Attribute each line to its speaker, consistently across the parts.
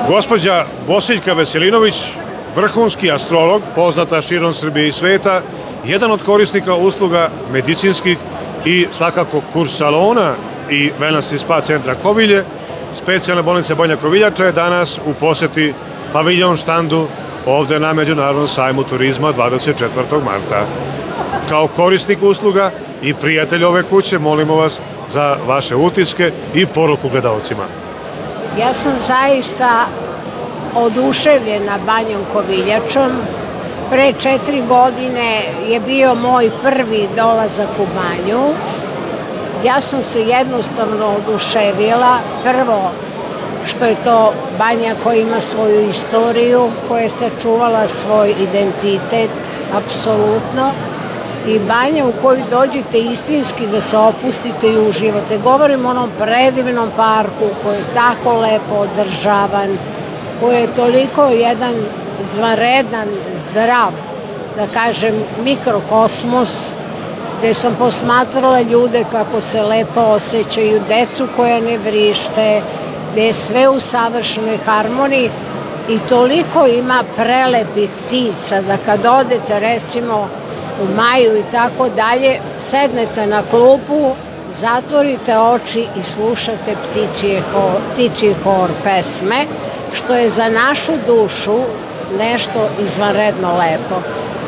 Speaker 1: Gospođa Bosiljka Veselinović, vrhunski astrolog, poznata širom Srbije i sveta, jedan od korisnika usluga medicinskih i svakako kurs salona i wellness i spa centra Kovilje, specijalne bolnice Banja Koviljača je danas u poseti paviljon štandu ovde na Međunarodnom sajmu turizma 24. marta. Kao korisnik usluga i prijatelj ove kuće, molimo vas za vaše utiske i poruku gledalcima.
Speaker 2: Ja sam zaista oduševljena Banjom Koviljačom. Pre 4 godine je bio moj prvi dolazak u Banju. Ja sam se jednostavno oduševila. Prvo, što je to Banja koja ima svoju istoriju, koja je sačuvala svoj identitet, apsolutno. I Banja u koju dođete istinski da se opustite i uživate. Govorim o onom predivnom parku koji je tako lepo održavan, koji je toliko jedan zvanredan, zdrav, da kažem, mikrokosmos, gde sam posmatrala ljude kako se lepo osjećaju, decu koja ne vrište, gde je sve u savršenoj harmoniji i toliko ima prelepih ptica da kad odete recimo u maju i tako dalje, sednete na klupu, zatvorite oči i slušate ptičji hor pesme, što je za našu dušu nešto izvanredno lepo.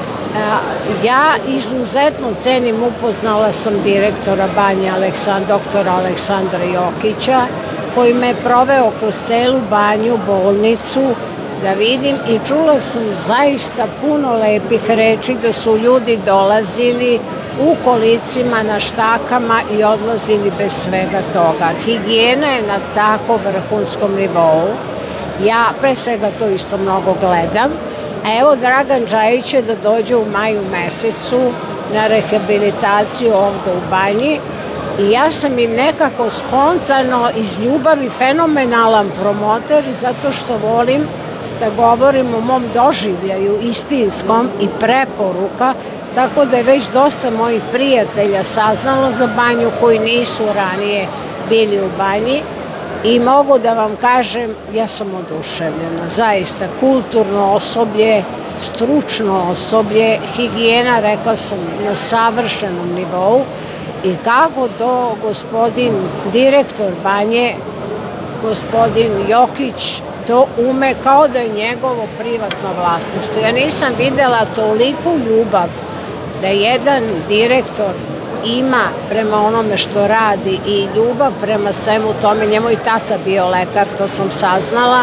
Speaker 2: Ja izuzetno cenim, upoznala sam direktora Banje, doktora Aleksandra Jokića, koji me je proveo kroz celu Banju, bolnicu, da vidim i čula sam zaista puno lepih reči da su ljudi dolazili u kolicima, na štakama i odlazili bez svega toga. Higijena je na tako vrhunskom nivou. Ja pre svega to isto mnogo gledam. A evo Dragan Džajić će da dođe u maju mesecu na rehabilitaciju ovde u Banji i ja sam im nekako spontano iz ljubavi fenomenalan promoter zato što volim da govorim o mom doživljaju istinskom i preporuka, tako da je već dosta mojih prijatelja saznalo za Banju koji nisu ranije bili u Banji i mogu da vam kažem, ja sam oduševljena, zaista kulturno osoblje, stručno osoblje, higijena, rekla sam, na savršenom nivou i kako to gospodin direktor Banje, gospodin Jokić, to ume kao da je njegovo privatno vlasništvo. Ja nisam videla toliku ljubav da jedan direktor ima prema onome što radi i ljubav prema svemu tome. Njemu i tata bio lekar, to sam saznala.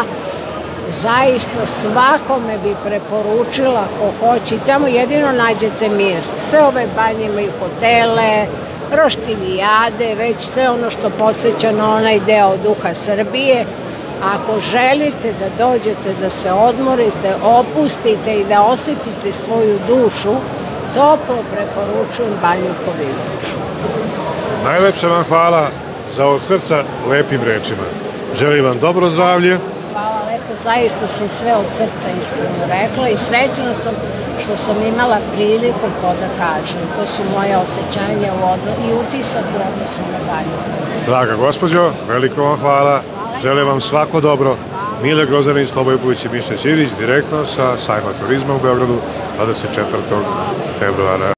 Speaker 2: Zaista svakome bi preporučila ko hoće i tamo jedino nađete mir. Sve ove Banje imaju hotele, roštiljijade, već sve ono što podsjeća na onaj deo duha Srbije. Ako želite da dođete, da se odmorite, opustite i da osetite svoju dušu, toplo preporučujem Banju Koviljaču.
Speaker 1: Najlepše vam hvala za od srca lepim rečima. Želim vam dobro zdravlje.
Speaker 2: Hvala lepo, zaista sam sve od srca iskreno rekla i srećna sam što sam imala priliku to da kažem. To su moje osjećanja i utisak u odnosu na Banju.
Speaker 1: Draga gospođo, veliko vam hvala. Želim vam svako dobro. Mile Grozdanić, Slobojković i Miša Ćirić, direktno sa sajma turizma u Beogradu 24. februara.